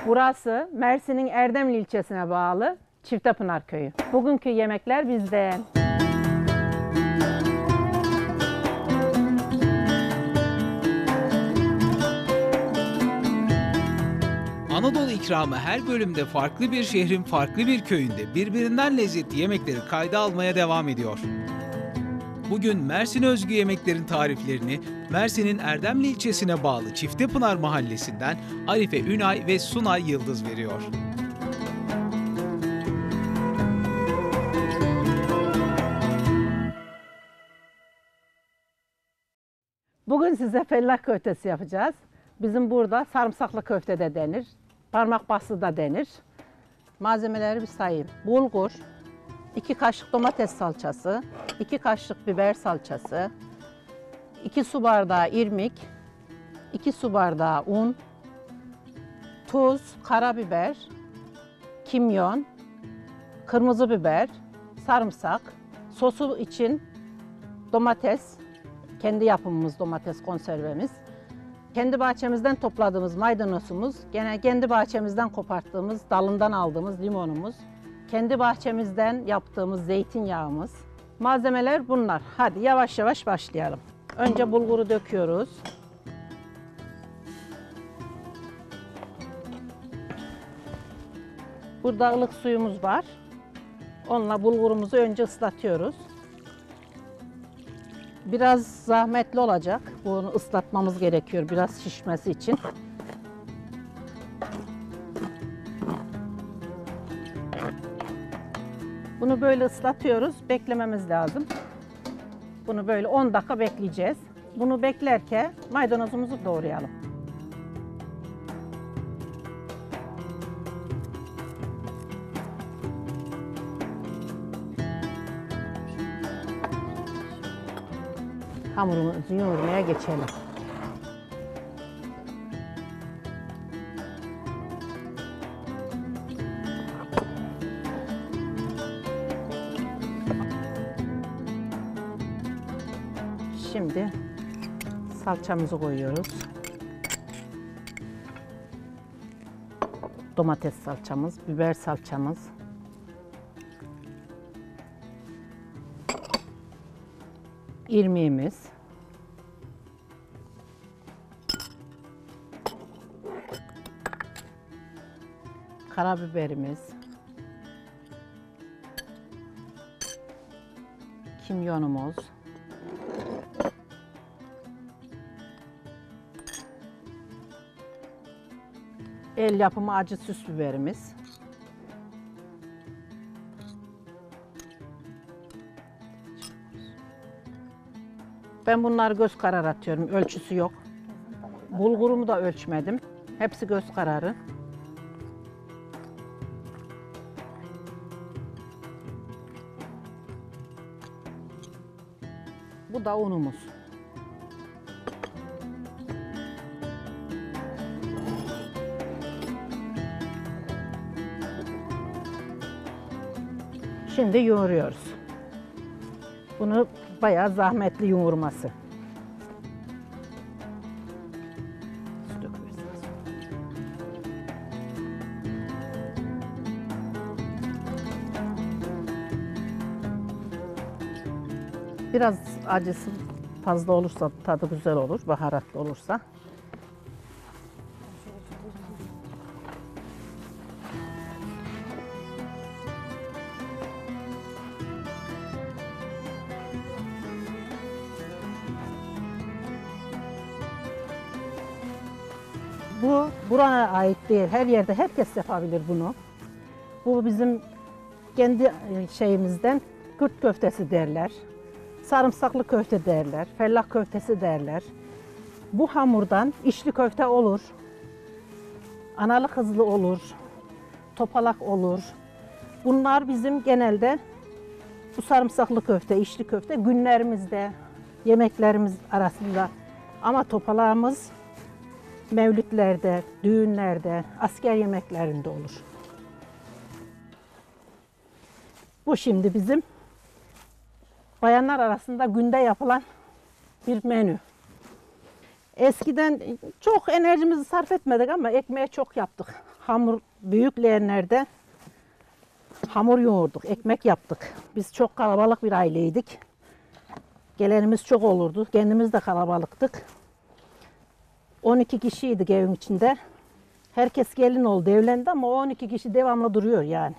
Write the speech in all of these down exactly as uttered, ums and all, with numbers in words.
Burası Mersin'in Erdemli ilçesine bağlı Çiftepınar Köyü. Bugünkü yemekler bizden. Anadolu ikramı her bölümde farklı bir şehrin farklı bir köyünde birbirinden lezzetli yemekleri kayda almaya devam ediyor. Bugün Mersin özgü yemeklerin tariflerini Mersin'in Erdemli ilçesine bağlı Çiftepınar mahallesinden Arife Ünay ve Sunay Yıldız veriyor. Bugün size fellah köftesi yapacağız. Bizim burada sarımsaklı köfte de denir, parmak bastı da denir. Malzemeleri bir sayayım. Bulgur, iki kaşık domates salçası, iki kaşık biber salçası, iki su bardağı irmik, iki su bardağı un, tuz, karabiber, kimyon, kırmızı biber, sarımsak, sosu için domates, kendi yapımımız domates konservemiz, kendi bahçemizden topladığımız maydanozumuz, gene kendi bahçemizden koparttığımız, dalından aldığımız limonumuz, kendi bahçemizden yaptığımız zeytinyağımız. Malzemeler bunlar. Hadi yavaş yavaş başlayalım. Önce bulguru döküyoruz. Burada ılık suyumuz var. Onunla bulgurumuzu önce ıslatıyoruz. Biraz zahmetli olacak. Bunu ıslatmamız gerekiyor biraz şişmesi için. Bunu böyle ıslatıyoruz. Beklememiz lazım. Bunu böyle on dakika bekleyeceğiz. Bunu beklerken maydanozumuzu doğrayalım. Hamurumuzu yoğurmaya geçelim. Şimdi salçamızı koyuyoruz. Domates salçamız, biber salçamız. İrmiğimiz. Karabiberimiz. Kimyonumuz. El yapımı acı süs biberimiz. Ben bunları göz kararı atıyorum, ölçüsü yok. Bulgurumu da ölçmedim. Hepsi göz kararı. Bu da unumuz. Şimdi yoğuruyoruz. Bunu bayağı zahmetli yoğurması. Biraz acısı fazla olursa tadı güzel olur, baharatlı olursa. Bu buraya ait değil, her yerde herkes yapabilir bunu. Bu bizim kendi şeyimizden Kürt köftesi derler. Sarımsaklı köfte derler, fellah köftesi derler. Bu hamurdan içli köfte olur, analı kızlı olur, topalak olur. Bunlar bizim genelde bu sarımsaklı köfte, içli köfte günlerimizde, yemeklerimiz arasında. Ama topalağımız mevlütlerde, düğünlerde, asker yemeklerinde olur. Bu şimdi bizim bayanlar arasında günde yapılan bir menü. Eskiden çok enerjimizi sarf etmedik ama ekmeğe çok yaptık. hamur büyük leğenlerde hamur yoğurduk, ekmek yaptık. Biz çok kalabalık bir aileydik. Gelenimiz çok olurdu. Kendimiz de kalabalıktık. on iki kişiydik evin içinde. Herkes gelin oldu, evlendi ama o on iki kişi devamlı duruyor yani.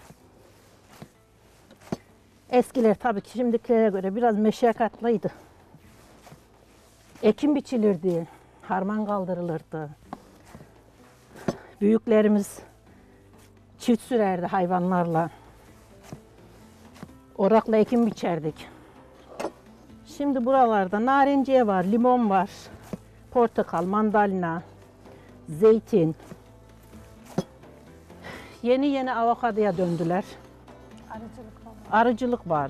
Eskiler tabii ki şimdikilere göre biraz meşakkatlıydı. Ekim biçilirdi, harman kaldırılırdı. Büyüklerimiz çift sürerdi hayvanlarla. Orakla ekim biçerdik. Şimdi buralarda narenciye var, limon var, portakal, mandalina, zeytin. Yeni yeni avokadoya döndüler. Arıcılık var. Arıcılık var.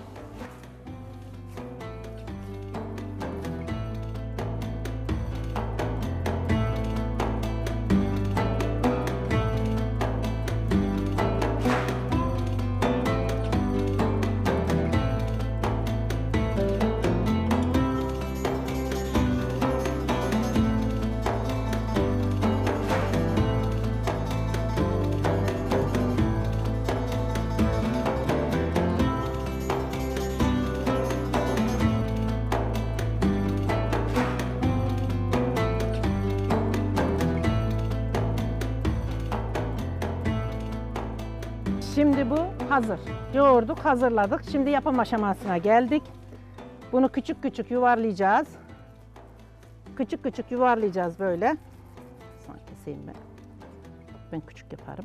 Şimdi bu hazır. Yoğurduk, hazırladık. Şimdi yapım aşamasına geldik. Bunu küçük küçük yuvarlayacağız. Küçük küçük yuvarlayacağız böyle. Son keseyim ben. Ben küçük yaparım.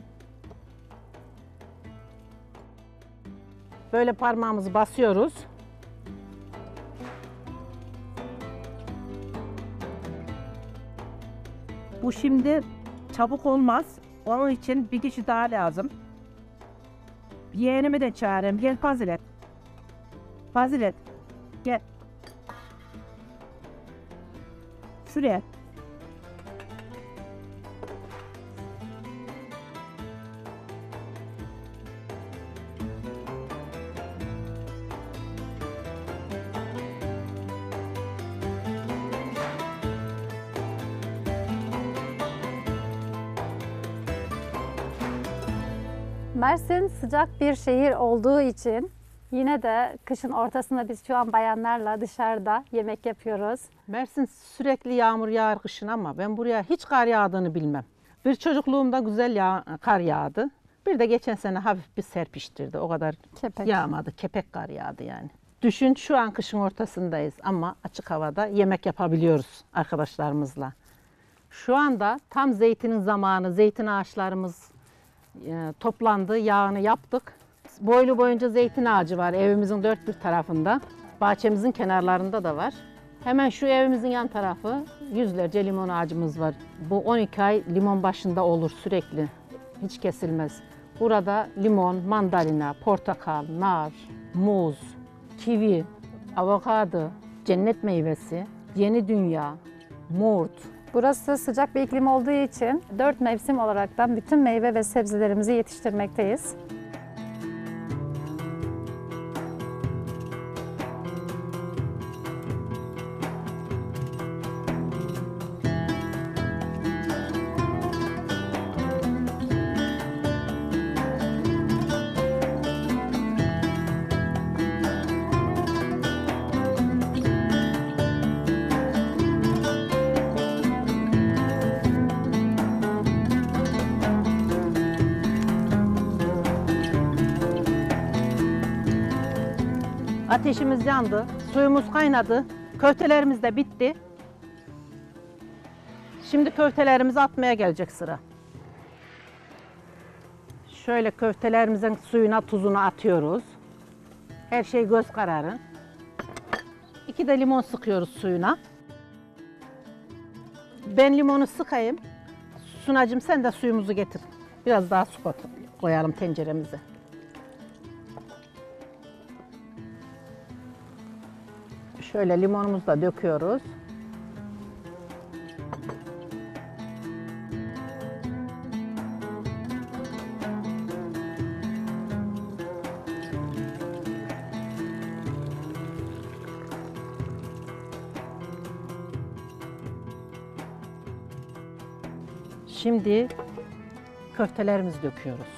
Böyle parmağımızı basıyoruz. Bu şimdi çabuk olmaz. Onun için bir kişi daha lazım. Yeğenimi de çağırayım. Gel Fazilet. Fazilet. Gel. Şuraya. Mersin sıcak bir şehir olduğu için yine de kışın ortasında biz şu an bayanlarla dışarıda yemek yapıyoruz. Mersin sürekli yağmur yağar kışın ama ben buraya hiç kar yağdığını bilmem. Bir çocukluğumda güzel yağ, kar yağdı. Bir de geçen sene hafif bir serpiştirdi. O kadar Kepek. yağmadı. Kepek kar yağdı yani. Düşün şu an kışın ortasındayız ama açık havada yemek yapabiliyoruz arkadaşlarımızla. Şu anda tam zeytinin zamanı. Zeytin ağaçlarımız e, toplandı. Yağını yaptık. Boylu boyunca zeytin ağacı var evimizin dört bir tarafında. Bahçemizin kenarlarında da var. Hemen şu evimizin yan tarafı yüzlerce limon ağacımız var. Bu on iki ay limon başında olur sürekli. Hiç kesilmez. Burada limon, mandalina, portakal, nar, muz, kivi, avokado, cennet meyvesi, yeni dünya, murt. Burası sıcak bir iklim olduğu için dört mevsim olaraktan bütün meyve ve sebzelerimizi yetiştirmekteyiz. Ateşimiz yandı, suyumuz kaynadı, köftelerimiz de bitti. Şimdi köftelerimizi atmaya gelecek sıra. Şöyle köftelerimizin suyuna, tuzunu atıyoruz. Her şey göz kararı. İki de limon sıkıyoruz suyuna. Ben limonu sıkayım. Sunacığım sen de suyumuzu getir. Biraz daha su koyalım tenceremize. Şöyle limonumuzu da döküyoruz. Şimdi köftelerimizi döküyoruz.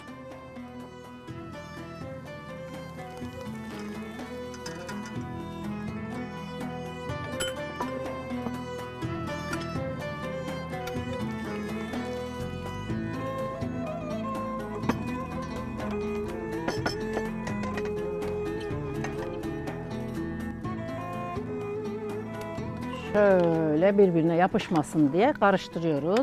Şöyle birbirine yapışmasın diye karıştırıyoruz.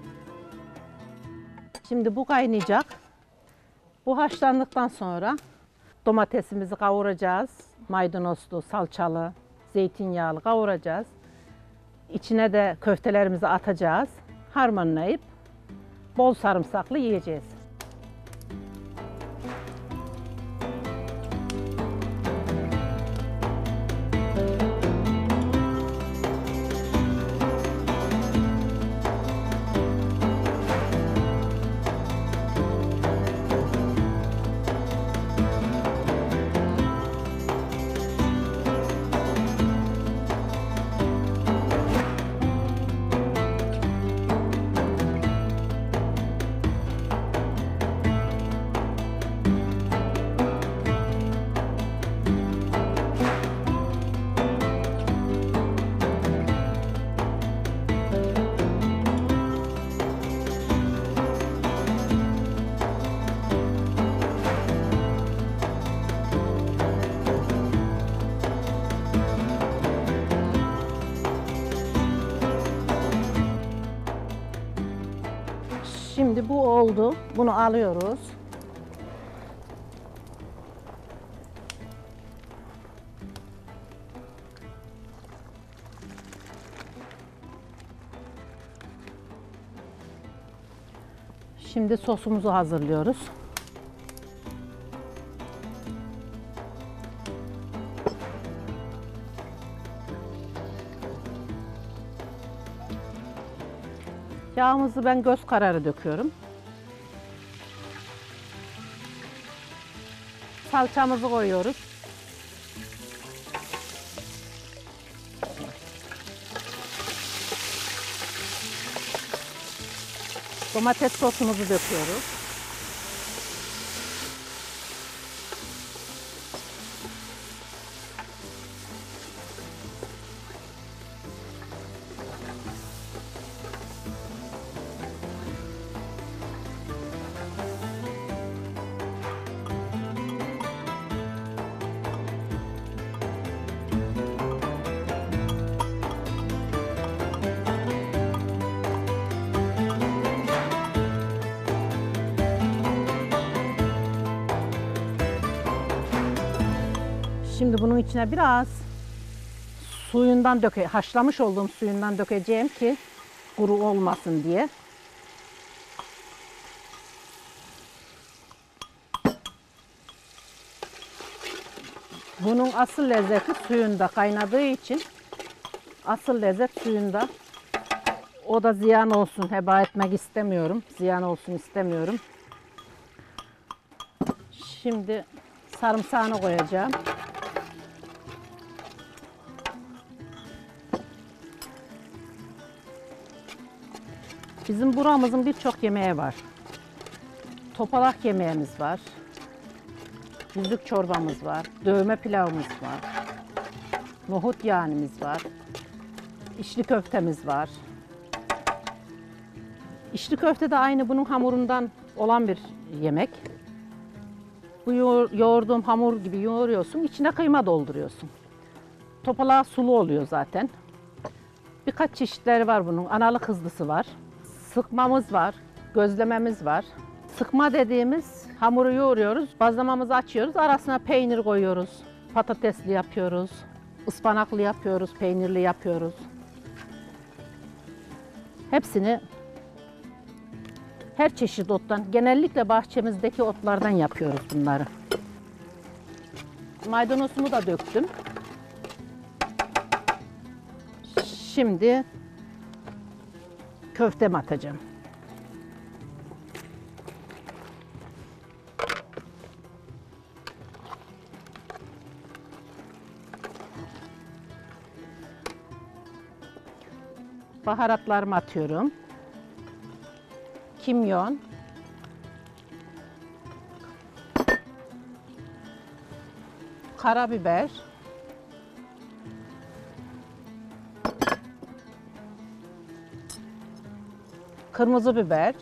Şimdi bu kaynayacak. Bu haşlandıktan sonra domatesimizi kavuracağız. Maydanozlu, salçalı, zeytinyağlı kavuracağız. İçine de köftelerimizi atacağız. Harmanlayıp bol sarımsaklı yiyeceğiz. Şimdi bu oldu. Bunu alıyoruz. Şimdi sosumuzu hazırlıyoruz. Yağımızı ben göz kararı döküyorum. Salçamızı koyuyoruz. Domates sosumuzu döküyoruz. Şimdi bunun içine biraz suyundan döke, haşlamış olduğum suyundan dökeceğim ki kuru olmasın diye. Bunun asıl lezzeti suyunda kaynadığı için asıl lezzet suyunda. O da ziyan olsun, heba etmek istemiyorum. Ziyan olsun istemiyorum. Şimdi sarımsağını koyacağım. Bizim buramızın birçok yemeği var. Topalak yemeğimiz var. Yüzlük çorbamız var. Dövme pilavımız var. Nohut yağnimiz var. İçli köftemiz var. İçli köfte de aynı bunun hamurundan olan bir yemek. Bu yoğur, yoğurduğum hamur gibi yoğuruyorsun, içine kıyma dolduruyorsun. Topalağı sulu oluyor zaten. Birkaç çeşitleri var bunun. Analı kızlısı var. Sıkmamız var, gözlememiz var. Sıkma dediğimiz hamuru yoğuruyoruz, bazlamamızı açıyoruz, arasına peynir koyuyoruz. Patatesli yapıyoruz, ıspanaklı yapıyoruz, peynirli yapıyoruz. Hepsini her çeşit ottan, genellikle bahçemizdeki otlardan yapıyoruz bunları. Maydanozumu da döktüm. Şimdi köftemi atacağım. Baharatlarımı atıyorum. Kimyon, karabiber, kırmızı biber,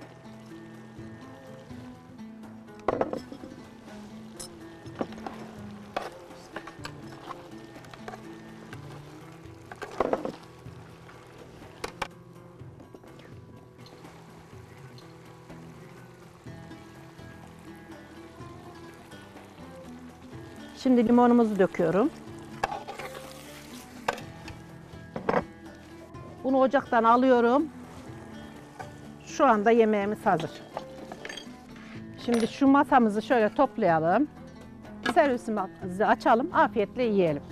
şimdi limonumuzu döküyorum. Bunu ocaktan alıyorum. Şu anda yemeğimiz hazır. Şimdi şu masamızı şöyle toplayalım. Servisimizi açalım, afiyetle yiyelim.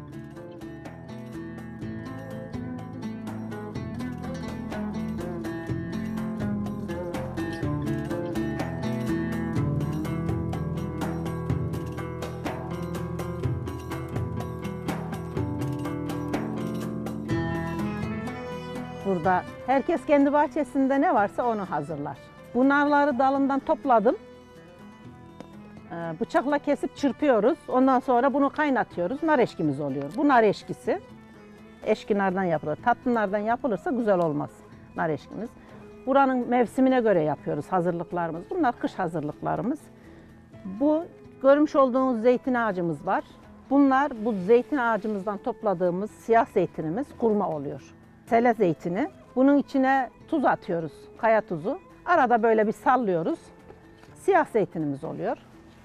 Burada herkes kendi bahçesinde ne varsa onu hazırlar. Bu narları dalından topladım. Ee, Bıçakla kesip çırpıyoruz. Ondan sonra bunu kaynatıyoruz. Nar eşkimiz oluyor. Bu nar eşkisi. Eşki nardan yapılır. Tatlı nardan yapılırsa güzel olmaz nar eşkimiz. Buranın mevsimine göre yapıyoruz hazırlıklarımız. Bunlar kış hazırlıklarımız. Bu görmüş olduğunuz zeytin ağacımız var. Bunlar bu zeytin ağacımızdan topladığımız siyah zeytinimiz kurma oluyor. Sele zeytini. Bunun içine tuz atıyoruz, kaya tuzu. Arada böyle bir sallıyoruz. Siyah zeytinimiz oluyor.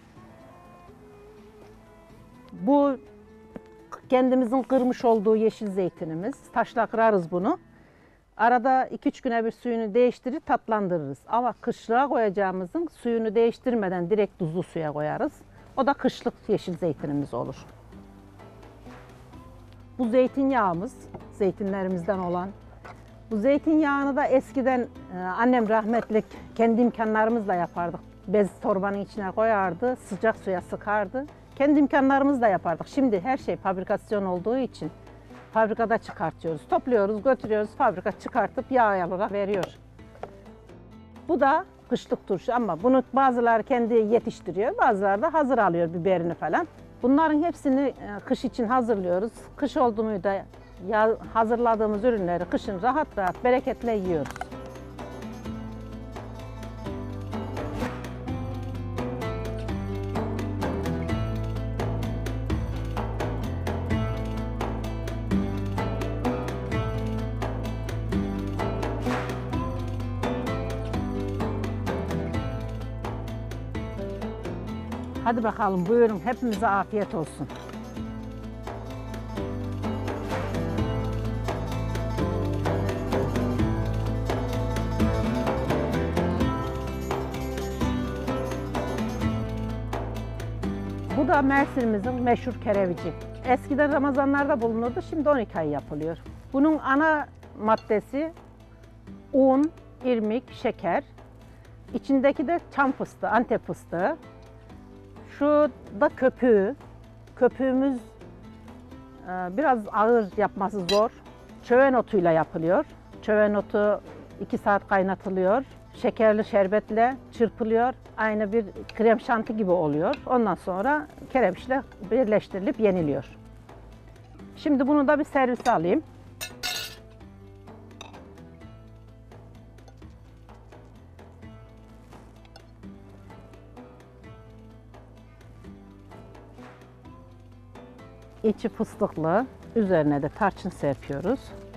Bu kendimizin kırmış olduğu yeşil zeytinimiz. Taşla kırarız bunu. Arada iki üç güne bir suyunu değiştirir, tatlandırırız. Ama kışlığa koyacağımızın suyunu değiştirmeden direkt tuzlu suya koyarız. O da kışlık yeşil zeytinimiz olur. Bu zeytinyağımız, zeytinlerimizden olan. Bu zeytinyağını da eskiden annem rahmetlik kendi imkanlarımızla yapardık. Bez torbanın içine koyardı, sıcak suya sıkardı. Kendi imkanlarımızla yapardık. Şimdi her şey fabrikasyon olduğu için fabrikada çıkartıyoruz. Topluyoruz, götürüyoruz, fabrika çıkartıp yağ olarak veriyor. Bu da kışlık turşu ama bunu bazıları kendi yetiştiriyor, bazıları da hazır alıyor biberini falan. Bunların hepsini kış için hazırlıyoruz. Kış oldu mu da hazırladığımız ürünleri kışın rahat rahat bereketle yiyoruz. Hadi bakalım buyurun, hepimize afiyet olsun. Bu da Mersin'imizin meşhur kerevici. Eskiden Ramazanlarda bulunurdu, şimdi on iki ay yapılıyor. Bunun ana maddesi un, irmik, şeker. İçindeki de çam fıstığı, Antep fıstığı. Şu da köpüğü. Köpüğümüz biraz ağır, yapması zor. Çöven otuyla yapılıyor. Çöven otu iki saat kaynatılıyor. Şekerli şerbetle çırpılıyor. Aynı bir krem şanti gibi oluyor. Ondan sonra keremişle birleştirilip yeniliyor. Şimdi bunu da bir servise alayım. İçi fıstıklı, üzerine de tarçın serpiyoruz.